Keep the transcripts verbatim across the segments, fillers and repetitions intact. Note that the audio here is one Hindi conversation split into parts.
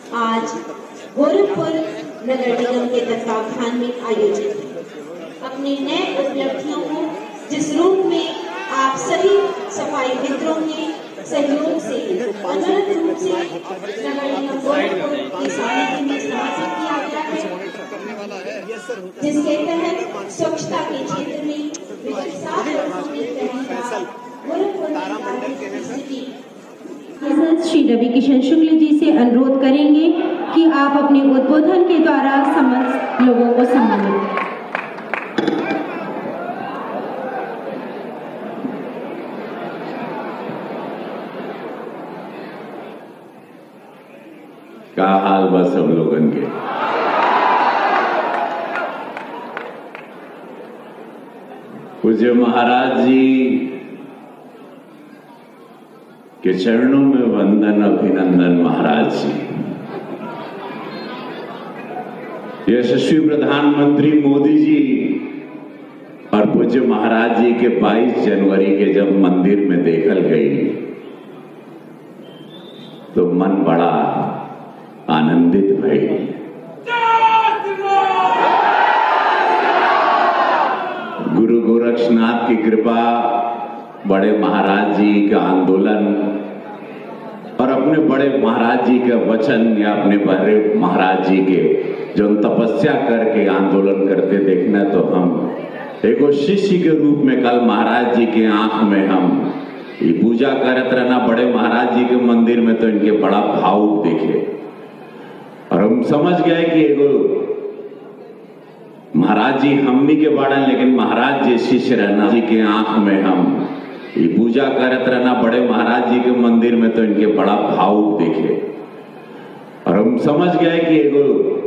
आज गोरखपुर नगर निगम के तत्वावधान में आयोजित अपनी नए उपलब्धियों को जिस रूप में आप सभी सफाई मित्रों के सहयोग से अनवरत रूप से नगर निगम गोरखपुर की समिति में समर्पित किया गया है, जिसके तहत स्वच्छता के क्षेत्र में पिछले सात वर्षों में पहली बार गोरखपुर की स्थिति श्री रवि किशन शुक्ल जी से अनुरोध करेंगे कि आप अपने उद्बोधन के द्वारा समस्त लोगों को सम्मानित। का हाल बस सब लोगन के पूज्य महाराज जी के चरणों में वंदन अभिनंदन। महाराज जी, यशस्वी प्रधानमंत्री मोदी जी और पूज्य महाराज जी के बाईस जनवरी के जब मंदिर में देखल गई तो मन बड़ा आनंदित भई। गुरु गोरक्षनाथ की कृपा, बड़े महाराज जी का आंदोलन और अपने बड़े महाराज जी का वचन या अपने बड़े महाराज जी के जो तपस्या करके आंदोलन करते देखना, तो हम एक शिष्य के रूप में कल महाराज जी के आंख में हम ये पूजा करत रहना बड़े महाराज जी के मंदिर में, तो इनके बड़ा भावुक दिखे और हम समझ गए कि एगो महाराज जी हमनी के बाड़न, लेकिन महाराज जी शिष्य रहना जी के आंख में हम ये पूजा करत रहना बड़े महाराज जी के मंदिर में, तो इनके बड़ा भावुक दिखे और हम समझ गए कि एगो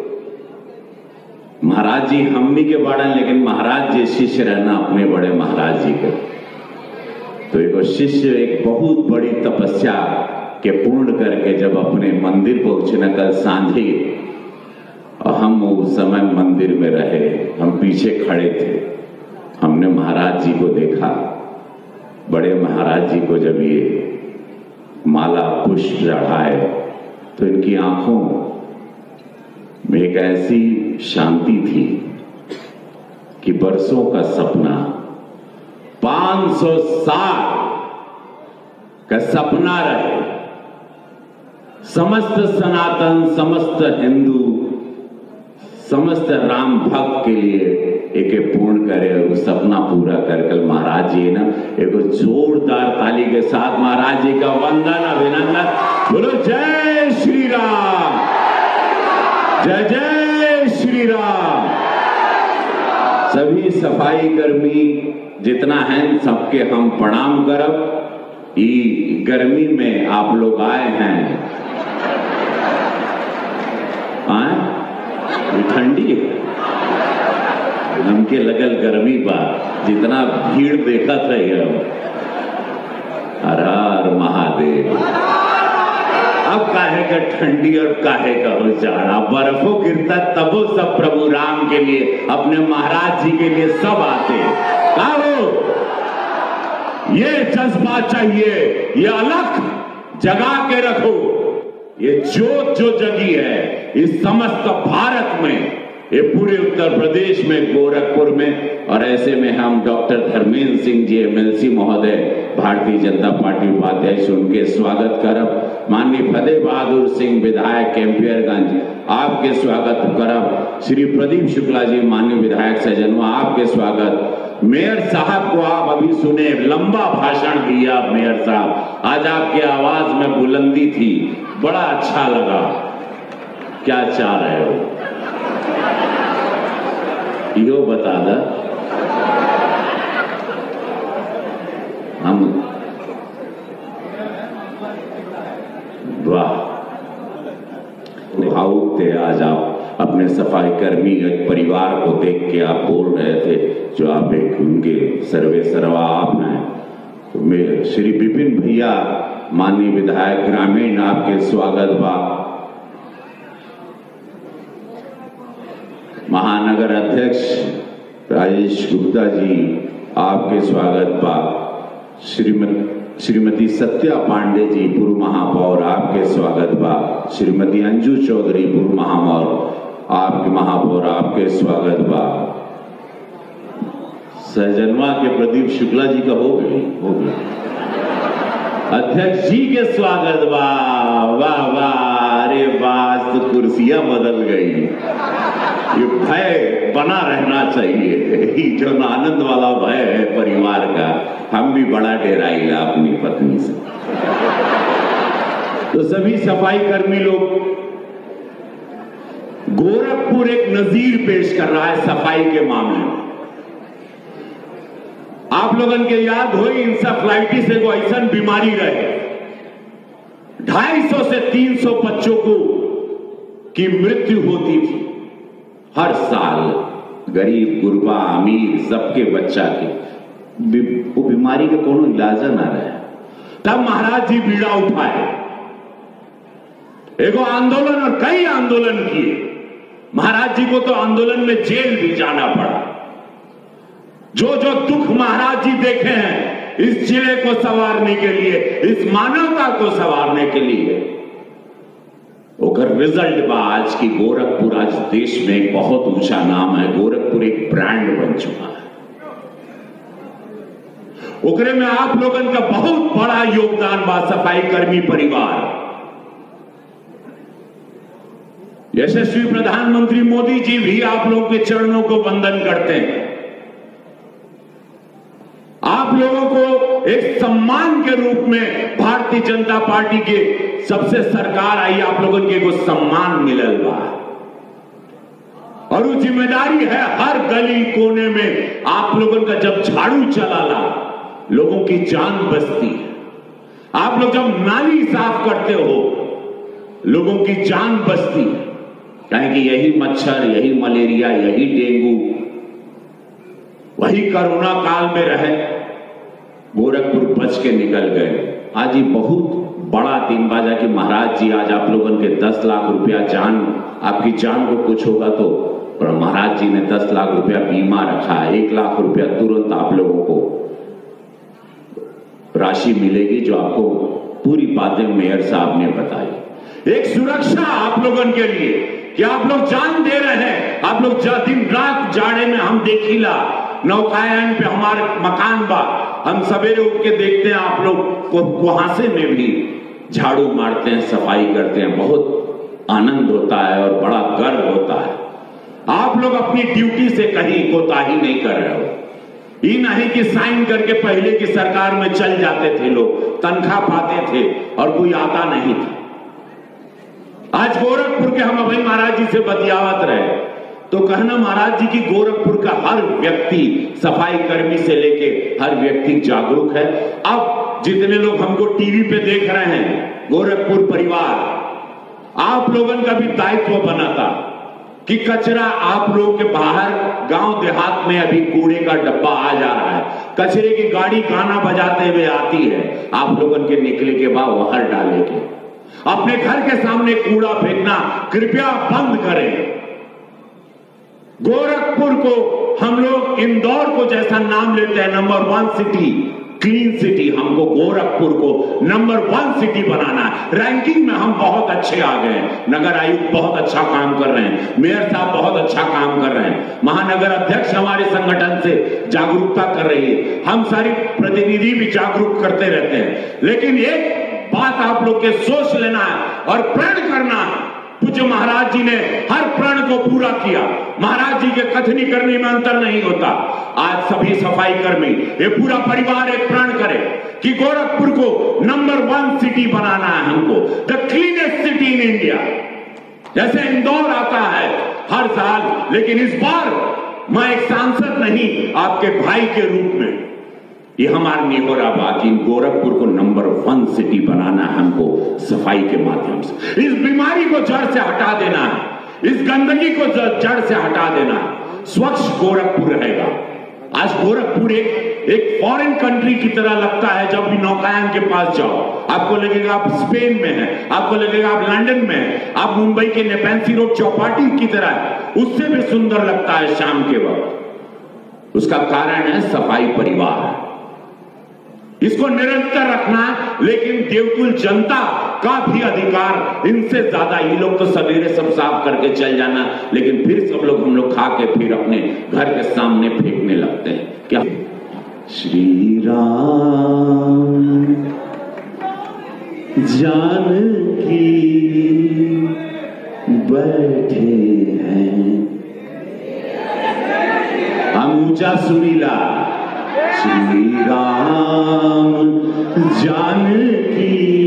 महाराज जी हमनी के बाड़न, लेकिन महाराज जी शिष्य रहना अपने बड़े महाराज जी के। तो एगो शिष्य एक बहुत बड़ी तपस्या के पूर्ण करके जब अपने मंदिर पहुंचने कल सांझे, और हम उस समय मंदिर में रहे, हम पीछे खड़े थे, हमने महाराज जी को देखा। बड़े महाराज जी को जब ये माला पुष्प चढ़ाए तो इनकी आंखों में एक ऐसी शांति थी कि बरसों का सपना, पांच सौ साल का सपना रहे, समस्त सनातन, समस्त हिंदू, समस्त राम भक्त के लिए एक पूर्ण करे और वो सपना पूरा कर कल महाराज जी ना एक जोरदार ताली के साथ महाराज जी का वंदन अभिनंदन। बोलो जय श्री राम, जय जय श्री राम। सभी सफाई कर्मी जितना है सबके हम प्रणाम करब। ई गर्मी में आप लोग आए हैं, आए ठंडी है, हमके लगल गर्मी बा, जितना भीड़ देखा था हम। हर हर महादेव। अब काहे का ठंडी और काहे का हो जाड़ा, बर्फों गिरता तबो सब प्रभु राम के लिए, अपने महाराज जी के लिए सब आते। कहो ये जज्बा चाहिए, ये अलग जगा के रखो। ये जोत जो जगी है इस समस्त भारत में, ये पूरे उत्तर प्रदेश में, गोरखपुर में, और ऐसे में हम डॉक्टर धर्मेंद्र सिंह जी एमएलसी महोदय भारतीय जनता पार्टी उपाध्यक्ष, उनके स्वागत करब। माननीय फतेह बहादुर सिंह विधायक कैंपियरगंज, आपके स्वागत करब। श्री प्रदीप शुक्ला जी माननीय विधायक सजनवा, आपके स्वागत। मेयर साहब को आप अभी सुने, लंबा भाषण दिया मेयर साहब, आज आपकी आवाज में बुलंदी थी, बड़ा अच्छा लगा। क्या चाह रहे हो यो बता दा। हम वाह भावुक थे आज आप अपने सफाई कर्मी परिवार को देख के आप बोल रहे थे, जो आप एक उनके सर्वे सर्वा आप हैं। तो मैं श्री विपिन भैया माननीय विधायक ग्रामीण, आपके स्वागत बा। महानगर अध्यक्ष राजेश गुप्ता जी, आपके स्वागत बा। श्रीमती श्रीमती सत्या पांडे जी पूर्व महापौर आपके स्वागत बा। श्रीमती अंजू चौधरी पूर्व महापौर आपके महापौर आपके स्वागत बा। सहजनवा के प्रदीप शुक्ला जी का हो गई हो गई अध्यक्ष जी के स्वागत बा। वाह वाह, अरे वाह, तो कुर्सियां बदल गई। ये भय बना रहना चाहिए, जो आनंद वाला भय है परिवार का। हम भी बड़ा डेराइला अपनी पत्नी से। तो सभी सफाई कर्मी लोग, गोरखपुर एक नजीर पेश कर रहा है सफाई के मामले में। आप लोगन के याद हो इंसेफ्लाइटिस एगो ऐसा बीमारी रहे, ढाई सौ से तीन सौ बच्चों को की मृत्यु होती थी हर साल। गरीब गुरबा अमीर सबके बच्चा के वो बीमारी का कोनो इलाज ना रहे। तब महाराज जी बीड़ा उठाए, एगो आंदोलन और कई आंदोलन किए। महाराज जी को तो आंदोलन में जेल भी जाना पड़ा। जो जो दुख महाराज जी देखे हैं इस जिले को संवारने के लिए, इस मानवता को संवारने के लिए, ओकर रिजल्ट बा आज की गोरखपुर आज देश में एक बहुत ऊंचा नाम है। गोरखपुर एक ब्रांड बन चुका है। ओकरे में आप लोगन का बहुत बड़ा योगदान बा। सफाई कर्मी परिवार, यशस्वी प्रधानमंत्री मोदी जी भी आप लोगों के चरणों को वंदन करते हैं। आप लोगों को एक सम्मान के रूप में भारतीय जनता पार्टी के सबसे सरकार आई, आप लोगों के को सम्मान मिलल बा। और वो जिम्मेदारी है हर गली कोने में आप लोगों का जब झाड़ू चलाला लोगों की जान बचती है। आप लोग जब नाली साफ करते हो लोगों की जान बचती है। कहें कि यही मच्छर, यही मलेरिया, यही डेंगू, वही कोरोना काल में रहे, गोरखपुर बच के निकल गए। आज ये बहुत बड़ा दिन बाजा कि महाराज जी आज आप लोगों के दस लाख रुपया जान, आपकी जान को कुछ होगा तो महाराज जी ने दस लाख रुपया बीमा रखा है। एक लाख रुपया तुरंत आप लोगों को राशि मिलेगी, जो आपको पूरी बातें मेयर साहब ने बताई। एक सुरक्षा आप लोगों के लिए कि आप लोग जान दे रहे हैं। आप लोग दिन रात जाड़े में हम देखिला नौकायन पे हमारे मकान बा, हम सवेरे उठ के देखते हैं आप लोग को कुहासे में भी झाड़ू मारते हैं, सफाई करते हैं। बहुत आनंद होता है और बड़ा गर्व होता है। आप लोग अपनी ड्यूटी से कहीं कोताही नहीं कर रहे हो। ये नहीं कि साइन करके पहले की सरकार में चल जाते थे लोग, तनख्वाह पाते थे और कोई आता नहीं था। आज गोरखपुर के हम अभी महाराज जी से बतियावत रहे तो कहना महाराज जी की गोरखपुर का हर व्यक्ति, सफाई कर्मी से लेके हर व्यक्ति जागरूक है। अब जितने लोग हमको टीवी पे देख रहे हैं, गोरखपुर परिवार, आप लोगों का भी दायित्व बना था कि कचरा आप लोगों के बाहर गांव देहात में अभी कूड़े का डब्बा आ जा रहा है, कचरे की गाड़ी गाना बजाते हुए आती है, आप लोगों के निकले के बाद वहां डाले के अपने घर के सामने कूड़ा फेंकना कृपया बंद करें। गोरखपुर को हम लोग इंदौर को जैसा नाम लेते हैं number one city, clean city, हमको गोरखपुर को नंबर वन सिटी बनाना है। रैंकिंग में हम बहुत अच्छे आ गए हैं। नगर आयुक्त बहुत अच्छा काम कर रहे हैं, मेयर साहब बहुत अच्छा काम कर रहे हैं, महानगर अध्यक्ष हमारे संगठन से जागरूकता कर रही है, हम सारी प्रतिनिधि भी जागरूक करते रहते हैं। लेकिन एक बात आप लोग के सोच लेना है और प्रण करना है। पूज्य महाराज जी ने हर प्रण को पूरा किया। महाराज जी के कथनी करने में अंतर नहीं होता। आज सभी सफाई कर्मी, ये पूरा परिवार एक प्रण करे कि गोरखपुर को नंबर वन सिटी बनाना है हमको, the cleanest city in India. जैसे इंदौर आता है हर साल, लेकिन इस बार मैं एक सांसद नहीं, आपके भाई के रूप में ये हमारा निहोरा बाकी गोरखपुर को नंबर वन सिटी बनाना है हमको सफाई के माध्यम से। इस बीमारी को जड़ से हटा देना है, इस गंदगी को जड़ से हटा देना है। स्वच्छ गोरखपुर रहेगा। आज गोरखपुर एक एक फॉरेन कंट्री की तरह लगता है। जब भी नौकायन के पास जाओ आपको लगेगा आप स्पेन में हैं, आपको लगेगा आप लंदन में हैं, आप मुंबई के नेपेंसी रोड चौपाटी की तरह, उससे भी सुंदर लगता है शाम के वक्त। उसका कारण है सफाई परिवार। इसको निरंतर रखना, लेकिन देवतुल जनता का भी अधिकार, इनसे ज्यादा ये लोग तो सवेरे सब साफ करके चल जाना, लेकिन फिर सब लोग हम लोग खा के फिर अपने घर के सामने फेंकने लगते हैं। क्या श्री राम जानकी बैठे हैं, हम ऊंचा सुरीला श्री राम जानकी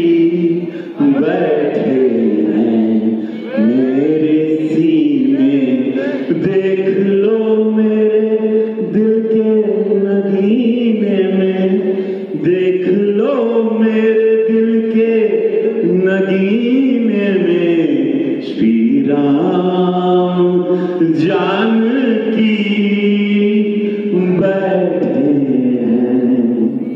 बैठे हैं मेरे सीने, देख लो मेरे दिल के नगीने में, देख लो मेरे दिल के नगीने में, श्री राम जानकी बैठे हैं।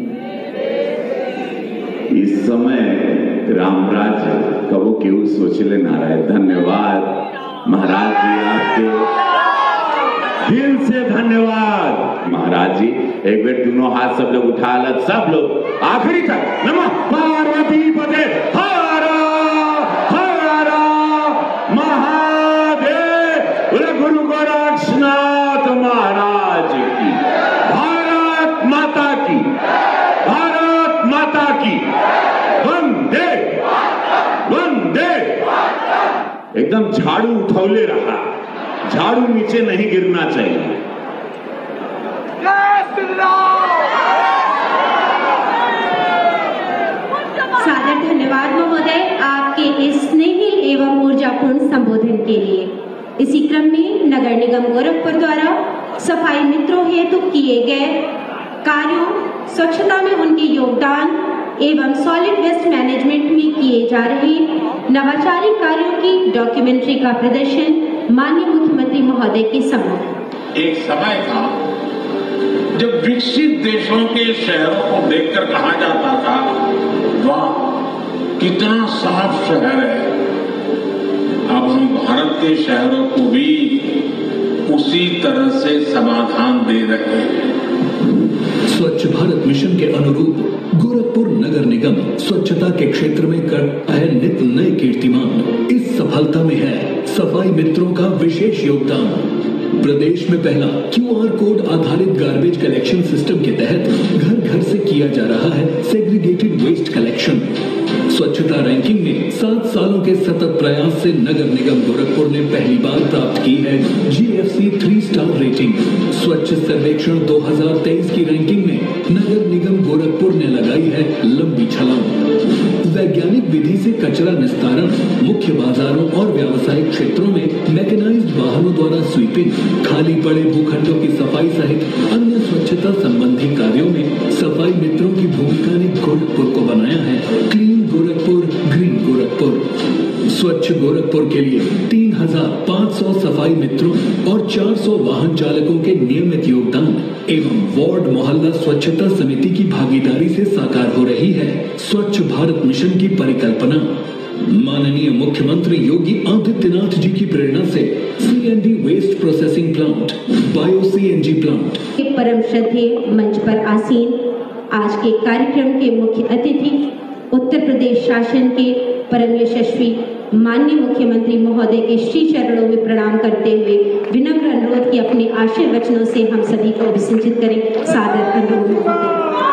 इस समय रामराज कबो क्यों सोच ले ना रहे। धन्यवाद महाराज जी, आपके दिल से धन्यवाद महाराज जी। एक बार दोनों हाथ सब लोग उठा लत, सब लोग आखिरी तक नमः पार्वती पते हरा हरा महादेव। गुरु गोरक्षनाथ महाराज की, भारत माता की, भारत माता की, वंदे वंदे। एकदम झाड़ू उठौले रहा, झाड़ू नीचे नहीं गिरना चाहिए। सादर धन्यवाद महोदय आपके इस स्नेही एवं ऊर्जापूर्ण संबोधन के लिए। इसी क्रम में नगर निगम गोरखपुर द्वारा सफाई मित्रों हेतु किए गए कार्यों, स्वच्छता में उनके योगदान एवं सॉलिड वेस्ट मैनेजमेंट में किए जा रहे नवाचारी कार्यों की डॉक्यूमेंट्री का प्रदर्शन माननीय मुख्यमंत्री महोदय के सम्मुख। एक समय था जब विकसित देशों के शहरों को देखकर कहा जाता था, वाह कितना साफ शहर है। अब हम भारत के शहरों को भी उसी तरह से समाधान दे रहे हैं। स्वच्छ भारत मिशन के अनुरूप गोरखपुर नगर निगम स्वच्छता के क्षेत्र में कर है नित नए कीर्तिमान। इस सफलता में है सफाई मित्रों का विशेष योगदान। प्रदेश में पहला क्यूआर कोड आधारित गार्बेज कलेक्शन सिस्टम के तहत घर घर से किया जा रहा है सेग्रीगेटेड वेस्ट कलेक्शन। स्वच्छता रैंकिंग में सात सालों के सतत प्रयास से नगर निगम गोरखपुर ने पहली बार प्राप्त की है जीएफसी थ्री स्टार रेटिंग। स्वच्छ सर्वेक्षण दो हज़ार तेईस की रैंकिंग में नगर निगम गोरखपुर ने लगाई है लंबी छलांग। वैज्ञानिक विधि से कचरा निस्तारण, मुख्य बाजारों और व्यावसायिक क्षेत्रों में मैकेनाइज्ड वाहनों द्वारा स्वीपिंग, खाली पड़े भूखंडों की सफाई सहित अन्य स्वच्छता संबंधी कार्यों में सफाई मित्रों की भूमिका ने गोरखपुर को बनाया है क्लीन गोरखपुर, ग्रीन गोरखपुर। स्वच्छ गोरखपुर के लिए तीन हजार पाँच सौ सफाई मित्रों और चार सौ वाहन चालकों के नियमित योगदान एवं वार्ड मोहल्ला स्वच्छता समिति की भागीदारी से साकार हो रही है स्वच्छ भारत मिशन की परिकल्पना। माननीय मुख्यमंत्री योगी आदित्यनाथ जी की प्रेरणा से C and D waste processing plant, bio CNG plant. परम श्रद्धेय मंच पर आसीन आज के कार्यक्रम के मुख्य अतिथि उत्तर प्रदेश शासन के परम यशस्वी माननीय मुख्यमंत्री महोदय के श्री चरणों में प्रणाम करते हुए विनम्र अनुरोध की अपने आशीर्वचनों से हम सभी को अभिसिंचित करें। सादर अनुरोध महोदय।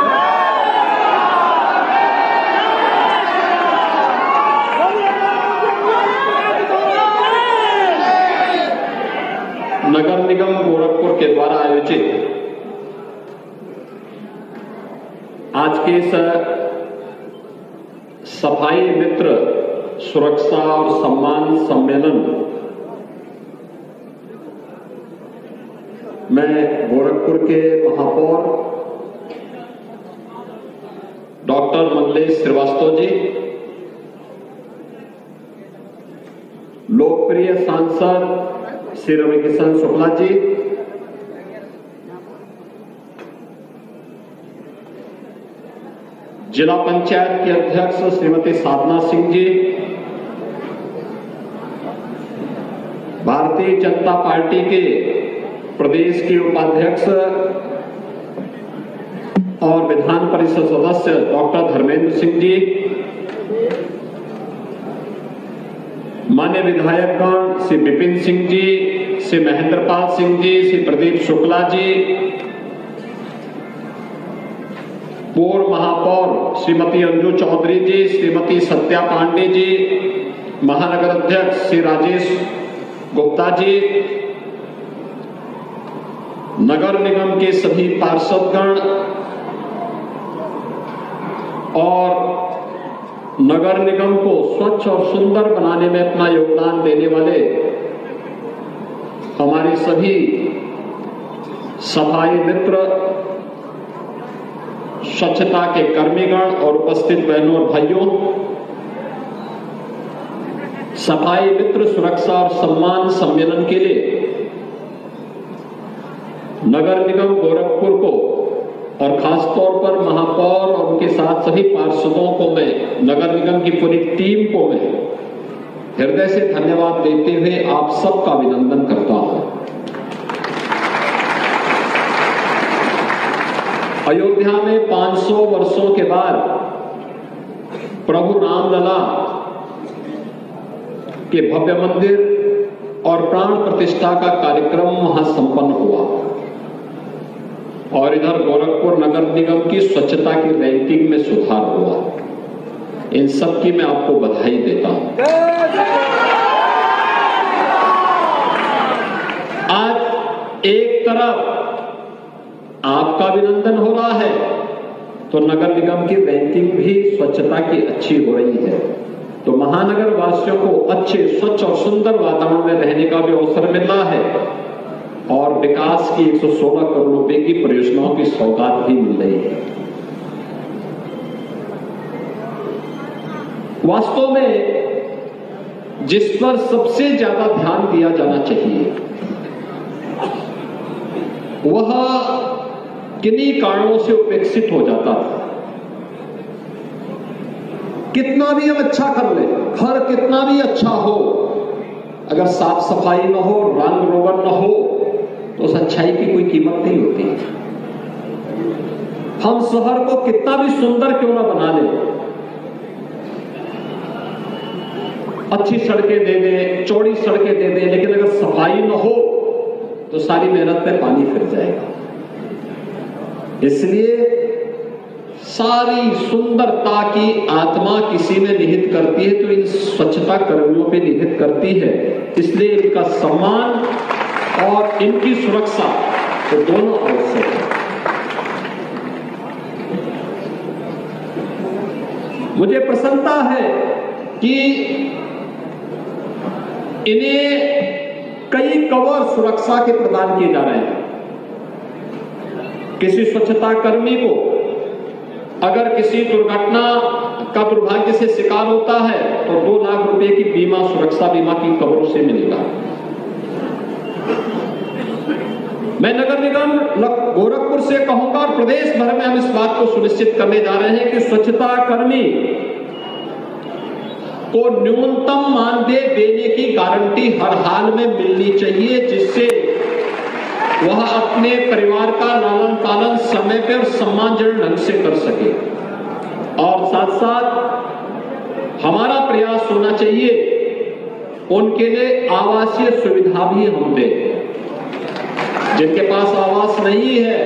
नगर निगम गोरखपुर के द्वारा आयोजित आज के इस सफाई मित्र सुरक्षा और सम्मान सम्मेलन में गोरखपुर के महापौर डॉक्टर मंगलेश श्रीवास्तव जी, लोकप्रिय सांसद श्री रविकिशन शुक्ला जी, जिला पंचायत के अध्यक्ष श्रीमती साधना सिंह जी, भारतीय जनता पार्टी के प्रदेश के उपाध्यक्ष और विधान परिषद सदस्य डॉक्टर धर्मेंद्र सिंह जी, मान्य विधायकगण श्री विपिन सिंह जी, श्री महेंद्र पाल सिंह जी, श्री प्रदीप शुक्ला जी, पूर्व महापौर श्रीमती अंजू चौधरी जी, श्रीमती सत्या पांडे जी, महानगर अध्यक्ष श्री राजेश गुप्ता जी, नगर निगम के सभी पार्षदगण और नगर निगम को स्वच्छ और सुंदर बनाने में अपना योगदान देने वाले हमारे सभी सफाई मित्र, स्वच्छता के कर्मीगण और उपस्थित बहनों और भाइयों, सफाई मित्र सुरक्षा और सम्मान सम्मेलन के लिए नगर निगम गोरखपुर को और खासतौर पर महापौर और उनके साथ सभी पार्षदों को मैं, नगर निगम की पूरी टीम को मैं हृदय से धन्यवाद देते हुए आप सबका अभिनंदन करता हूं। अयोध्या में पाँच सौ वर्षों के बाद प्रभु रामलला के भव्य मंदिर और प्राण प्रतिष्ठा का कार्यक्रम वहां संपन्न हुआ और इधर गोरखपुर नगर निगम की स्वच्छता की रैंकिंग में सुधार हुआ। इन सब की मैं आपको बधाई देता हूं। आज एक तरफ आपका अभिनंदन हो रहा है तो नगर निगम की रैंकिंग भी स्वच्छता की अच्छी हो रही है, तो महानगर वासियों को अच्छे स्वच्छ और सुंदर वातावरण में रहने का भी अवसर मिल रहा है और विकास की एक सौ सोलह करोड़ रुपए की परियोजनाओं की सौगात भी मिल रही है। वास्तव में जिस पर सबसे ज्यादा ध्यान दिया जाना चाहिए वह किन्हीं कारणों से उपेक्षित हो जाता था। कितना भी हम अच्छा कर ले, घर कितना भी अच्छा हो, अगर साफ सफाई न हो, रंग रोगन न हो तो उस अच्छाई की कोई कीमत नहीं होती। हम शहर को कितना भी सुंदर क्यों ना बना ले, अच्छी सड़कें दे दे, चौड़ी सड़कें दे दे, लेकिन अगर सफाई न हो तो सारी मेहनत पे पानी फिर जाएगा। इसलिए सारी सुंदरता की आत्मा किसी में निहित करती है तो इन स्वच्छता कर्मियों पे निहित करती है। इसलिए इनका सम्मान और इनकी सुरक्षा तो दोनों आवश्यक है। मुझे प्रसन्नता है कि इन्हें कई कवर सुरक्षा के प्रदान किए जा रहे हैं। किसी स्वच्छता कर्मी को अगर किसी दुर्घटना का दुर्भाग्य से शिकार होता है तो दो लाख रुपए की बीमा, सुरक्षा बीमा की कवरों से मिलेगा। मैं नगर निगम गोरखपुर से कहूंगा और प्रदेश भर में हम इस बात को सुनिश्चित करने जा रहे हैं कि स्वच्छता कर्मी को न्यूनतम मानदेय देने की गारंटी हर हाल में मिलनी चाहिए, जिससे वह अपने परिवार का लालन पालन समय पर सम्मानजनक ढंग से कर सके। और साथ साथ हमारा प्रयास होना चाहिए उनके लिए आवासीय सुविधा भी हम दें। जिनके पास आवास नहीं है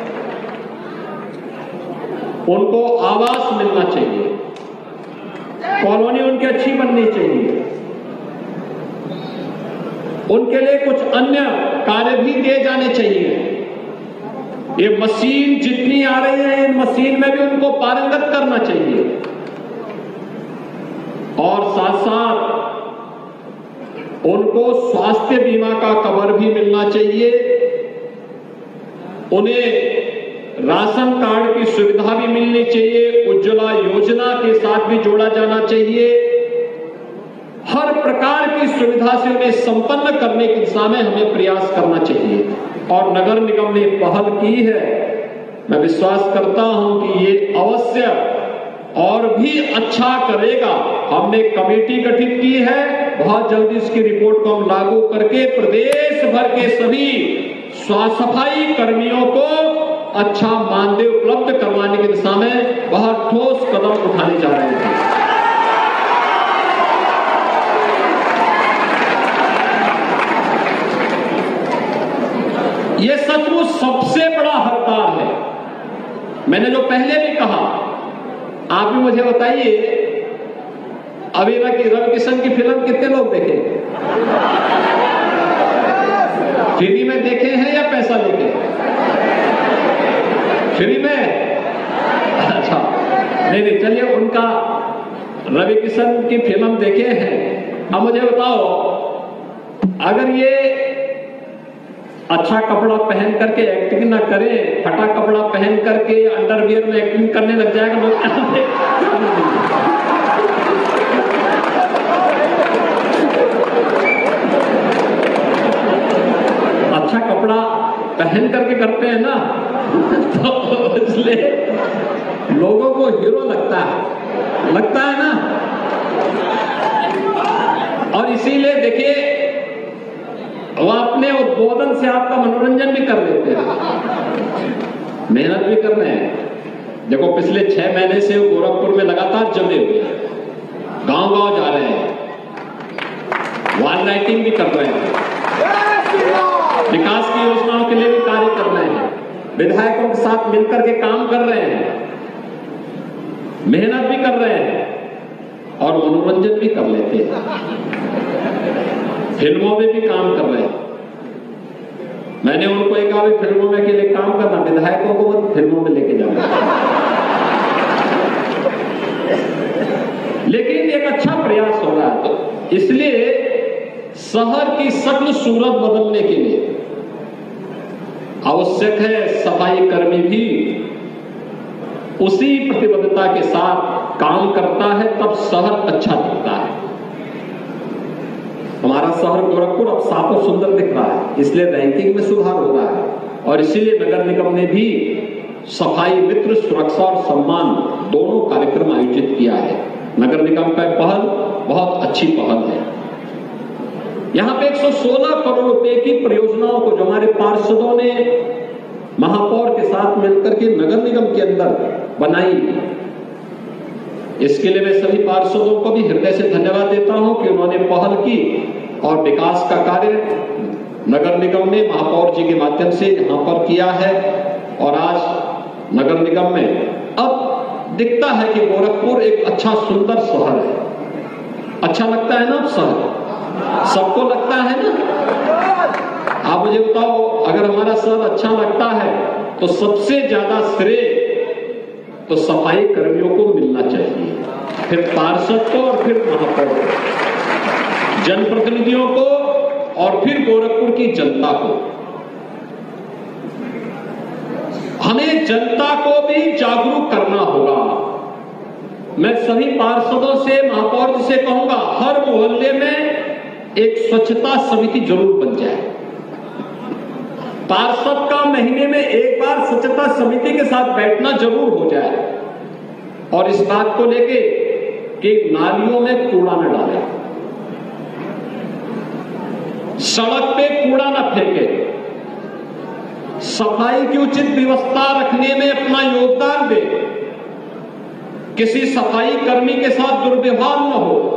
उनको आवास मिलना चाहिए, कॉलोनी उनकी अच्छी बननी चाहिए, उनके लिए कुछ अन्य कार्य भी दिए जाने चाहिए। ये मशीन जितनी आ रही है इन मशीन में भी उनको पारंगत करना चाहिए और साथ साथ उनको स्वास्थ्य बीमा का कवर भी मिलना चाहिए। उन्हें राशन कार्ड की सुविधा भी मिलनी चाहिए, उज्ज्वला योजना के साथ भी जोड़ा जाना चाहिए। हर प्रकार की सुविधा से उन्हें संपन्न करने की दिशा में हमें प्रयास करना चाहिए और नगर निगम ने पहल की है। मैं विश्वास करता हूं कि ये अवश्य और भी अच्छा करेगा। हमने कमेटी गठित की है, बहुत जल्दी इसकी रिपोर्ट को हम लागू करके प्रदेश भर के सभी सफाई कर्मियों को अच्छा मानदेय उपलब्ध करवाने की दिशा में बहुत ठोस कदम उठाने जा रहे थे। यह सचमुच सबसे बड़ा हड़ताल है। मैंने जो पहले भी कहा, आप भी मुझे बताइए, अभी ना कि रवि किशन की फिल्म कितने लोग देखे? फ्री में देखे हैं या पैसा लेके? फ्री में? अच्छा, नहीं नहीं, चलिए, उनका रवि किशन की फिल्म देखे हैं। अब मुझे बताओ, अगर ये अच्छा कपड़ा पहन करके एक्टिंग ना करें, फटा कपड़ा पहन करके अंडरवियर में एक्टिंग करने लग जाएगा लोग क्या? अच्छा कपड़ा पहन करके करते हैं ना, तो इसलिए लोगों को हीरो लगता है, लगता है ना। और इसीलिए देखिए, वो अपने उद्बोधन से आपका मनोरंजन भी कर लेते हैं, मेहनत भी कर रहे हैं। देखो, पिछले छह महीने से गोरखपुर में लगातार जमे हुए, गांव गांव जा रहे हैं, वॉल राइटिंग भी कर रहे हैं, विकास की योजनाओं के लिए भी कार्य कर रहे हैं, विधायकों के साथ मिलकर के काम कर रहे हैं, मेहनत भी कर रहे हैं और मनोरंजन भी कर लेते हैं, फिल्मों में भी काम कर रहे हैं। मैंने उनको एक कहा, फिल्मों में के लिए काम करना, विधायकों को मत फिल्मों में लेके जाना। लेकिन एक अच्छा प्रयास हो रहा है, तो इसलिए शहर की शक्ल सूरत बदलने के लिए आवश्यक है सफाई कर्मी भी उसी प्रतिबद्धता के साथ काम करता है, तब शहर अच्छा दिखता है। हमारा शहर गोरखपुर अब साफ और सुंदर दिख रहा है, इसलिए रैंकिंग में सुधार हो रहा है। और इसीलिए नगर निगम ने भी सफाई मित्र सुरक्षा और सम्मान दोनों कार्यक्रम आयोजित किया है। नगर निगम का पहल बहुत अच्छी पहल है। यहाँ पे एक सौ सोलह करोड़ रुपए की परियोजनाओं को जो हमारे पार्षदों ने महापौर के साथ मिलकर के नगर निगम के अंदर बनाई, इसके लिए मैं सभी पार्षदों को भी हृदय से धन्यवाद देता हूं कि उन्होंने पहल की और विकास का कार्य नगर निगम ने महापौर जी के माध्यम से यहां पर किया है। और आज नगर निगम में अब दिखता है कि गोरखपुर एक अच्छा सुंदर शहर है। अच्छा लगता है ना अब शहर? सबको लगता है ना? आप मुझे बताओ, अगर हमारा शहर अच्छा लगता है तो सबसे ज्यादा श्रेय तो सफाई कर्मियों को मिलना चाहिए, फिर पार्षद को और फिर महापौर को, जनप्रतिनिधियों को और फिर गोरखपुर की जनता को। हमें जनता को भी जागरूक करना होगा। मैं सभी पार्षदों से, महापौर जी से कहूंगा, हर मोहल्ले में एक स्वच्छता समिति जरूर बन जाए। पार्षद का महीने में एक बार स्वच्छता समिति के साथ बैठना जरूर हो जाए और इस बात को लेके कि नालियों में कूड़ा न डालें, सड़क पे कूड़ा न फेंके, सफाई की उचित व्यवस्था रखने में अपना योगदान दे, किसी सफाई कर्मी के साथ दुर्व्यवहार न हो।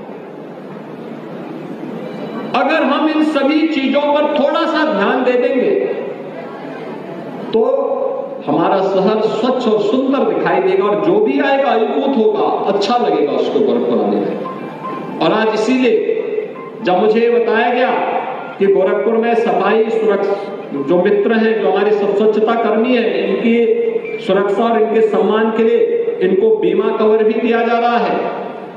अगर हम इन सभी चीजों पर थोड़ा सा ध्यान दे देंगे तो हमारा शहर स्वच्छ और सुंदर दिखाई देगा और जो भी आएगा अद्भुत होगा, अच्छा लगेगा उसको गोरखपुर आने में। और आज इसीलिए जब मुझे बताया गया कि गोरखपुर में सफाई सुरक्षा जो मित्र हैं, जो हमारे स्वच्छता कर्मी हैं, इनकी सुरक्षा और इनके सम्मान के लिए इनको बीमा कवर भी दिया जा रहा है।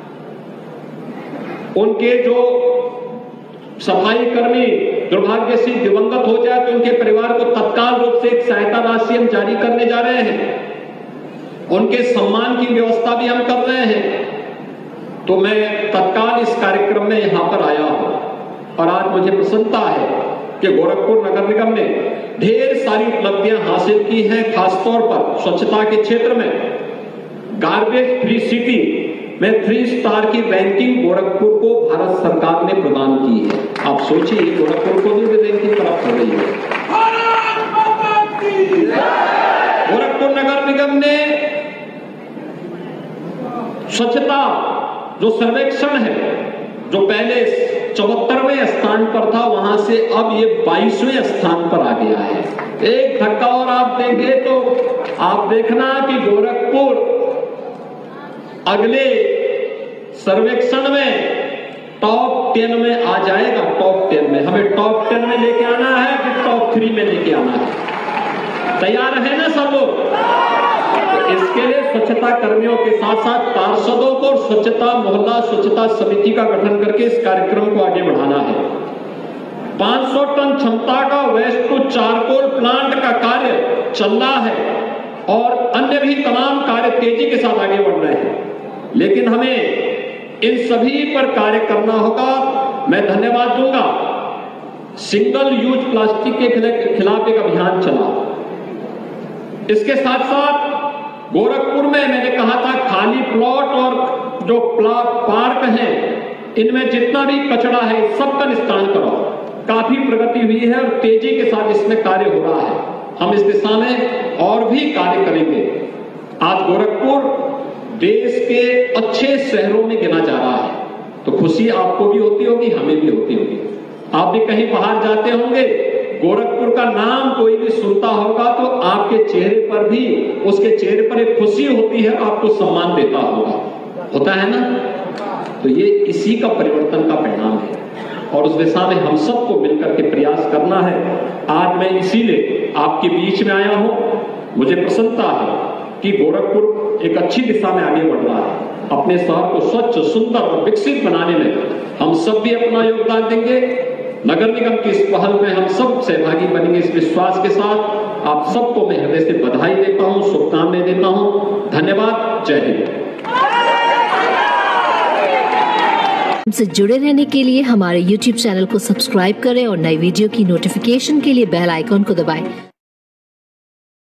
उनके जो सफाई कर्मी दुर्भाग्य से दिवंगत हो जाए तो उनके परिवार को तत्काल रूप से एक सहायता राशि हम जारी करने जा रहे हैं। उनके सम्मान की व्यवस्था भी हम कर रहे हैं। तो मैं तत्काल इस कार्यक्रम में यहां पर आया हूं और आज मुझे प्रसन्नता है कि गोरखपुर नगर निगम ने ढेर सारी उपलब्धियां हासिल की हैं। खासतौर पर स्वच्छता के क्षेत्र में गार्बेज फ्री सिटी में थ्री स्टार की रैंकिंग गोरखपुर को भारत सरकार ने प्रदान की है। आप सोचिए, गोरखपुर को भी रैंकिंग प्राप्त हो गई है। निगम ने स्वच्छता जो सर्वेक्षण है, जो पहले चौहत्तरवें स्थान पर था, वहां से अब ये बाईसवें स्थान पर आ गया है। एक धक्का और आप देंगे तो आप देखना कि गोरखपुर अगले सर्वेक्षण में टॉप टेन में आ जाएगा। टॉप टेन में हमें टॉप टेन में लेके आना है कि टॉप थ्री में लेके आना है? तैयार है ना सब लोग? तो इसके लिए स्वच्छता कर्मियों के साथ साथ पार्षदों को स्वच्छता मोहल्ला स्वच्छता समिति का गठन करके इस कार्यक्रम को आगे बढ़ाना है। पाँच सौ टन क्षमता का वेस्ट टू चारकोल प्लांट का कार्य चल रहा है और अन्य भी तमाम कार्य तेजी के साथ आगे बढ़ रहे हैं, लेकिन हमें इन सभी पर कार्य करना होगा। मैं धन्यवाद दूंगा, सिंगल यूज प्लास्टिक के खिलाफ एक अभियान चला। इसके साथ साथ गोरखपुर में मैंने कहा था खाली प्लॉट और जो पार्क हैं, इनमें जितना भी कचरा है सबका निस्तारण करो। काफी प्रगति हुई है और तेजी के साथ इसमें कार्य हो रहा है। हम इस दिशा में और भी कार्य करेंगे। आज गोरखपुर देश के अच्छे शहरों में गिना जा रहा है, तो खुशी आपको भी होती होगी, हमें भी होती होगी। आप भी कहीं बाहर जाते होंगे, गोरखपुर का नाम कोई भी सुनता होगा तो आपके चेहरे पर भी, उसके चेहरे पर एक खुशी होती है, आपको सम्मान देता होगा, होता है ना? तो ये इसी का परिवर्तन का परिणाम है और उस दिशा में हम सबको मिलकर के प्रयास करना है। आज मैं इसीलिए आपके बीच में आया हूं। मुझे प्रसन्नता है कि गोरखपुर एक अच्छी दिशा में आगे बढ़ रहा है। अपने शहर को स्वच्छ, सुंदर और विकसित बनाने में हम सब भी अपना योगदान देंगे। नगर निगम की इस पहल में हम सब सहभागी बनेंगे। इस विश्वास के साथ आप सबको मैं हृदय से बधाई देता हूं, शुभकामनाएं देता हूं। धन्यवाद। जय हिंद। हमसे जुड़े रहने के लिए हमारे यूट्यूब चैनल को सब्सक्राइब करें और नई वीडियो की नोटिफिकेशन के लिए बेल आइकॉन को दबाएं।